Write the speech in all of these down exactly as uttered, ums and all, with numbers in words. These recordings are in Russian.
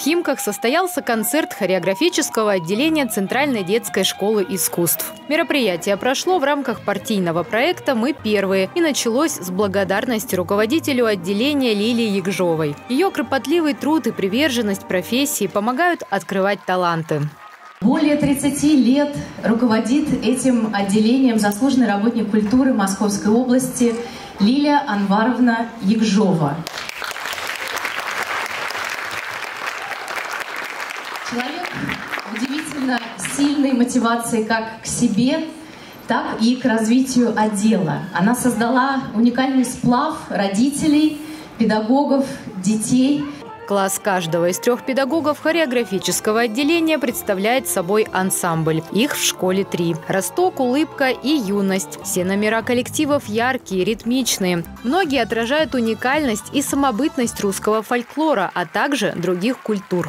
Химках состоялся концерт хореографического отделения Центральной детской школы искусств. Мероприятие прошло в рамках партийного проекта «Мы первые» и началось с благодарности руководителю отделения Лилии Егжовой. Ее кропотливый труд и приверженность профессии помогают открывать таланты. Более тридцати лет руководит этим отделением заслуженный работник культуры Московской области Лилия Анваровна Егжова. Человек удивительно сильной мотивации как к себе, так и к развитию отдела. Она создала уникальный сплав родителей, педагогов, детей. Класс каждого из трех педагогов хореографического отделения представляет собой ансамбль. Их в школе три. Росток, улыбка и юность. Все номера коллективов яркие, ритмичные. Многие отражают уникальность и самобытность русского фольклора, а также других культур.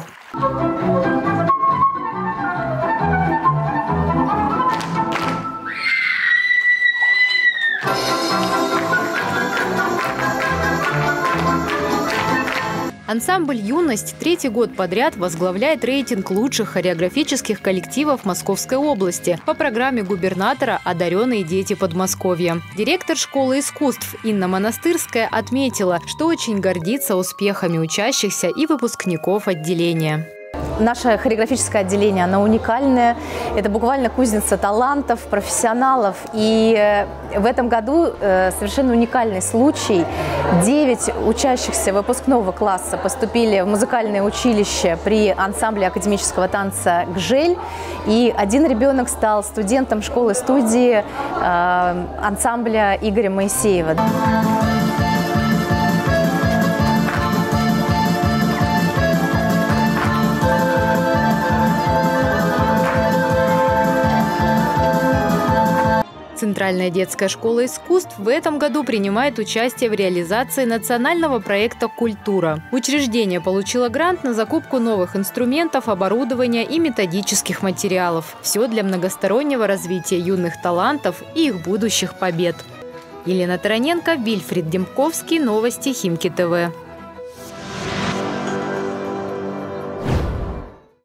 Ансамбль «Юность» третий год подряд возглавляет рейтинг лучших хореографических коллективов Московской области по программе губернатора «Одаренные дети Подмосковья». Директор школы искусств Инна Монастырская отметила, что очень гордится успехами учащихся и выпускников отделения. Наше хореографическое отделение, оно уникальное. Это буквально кузница талантов, профессионалов. И в этом году совершенно уникальный случай. Девять учащихся выпускного класса поступили в музыкальное училище при ансамбле академического танца «Гжель». И один ребенок стал студентом школы-студии ансамбля Игоря Моисеева. Центральная детская школа искусств в этом году принимает участие в реализации национального проекта «Культура». Учреждение получило грант на закупку новых инструментов, оборудования и методических материалов. Все для многостороннего развития юных талантов и их будущих побед. Елена Тараненко, Вильфрид Демковский. Новости Химки ТВ.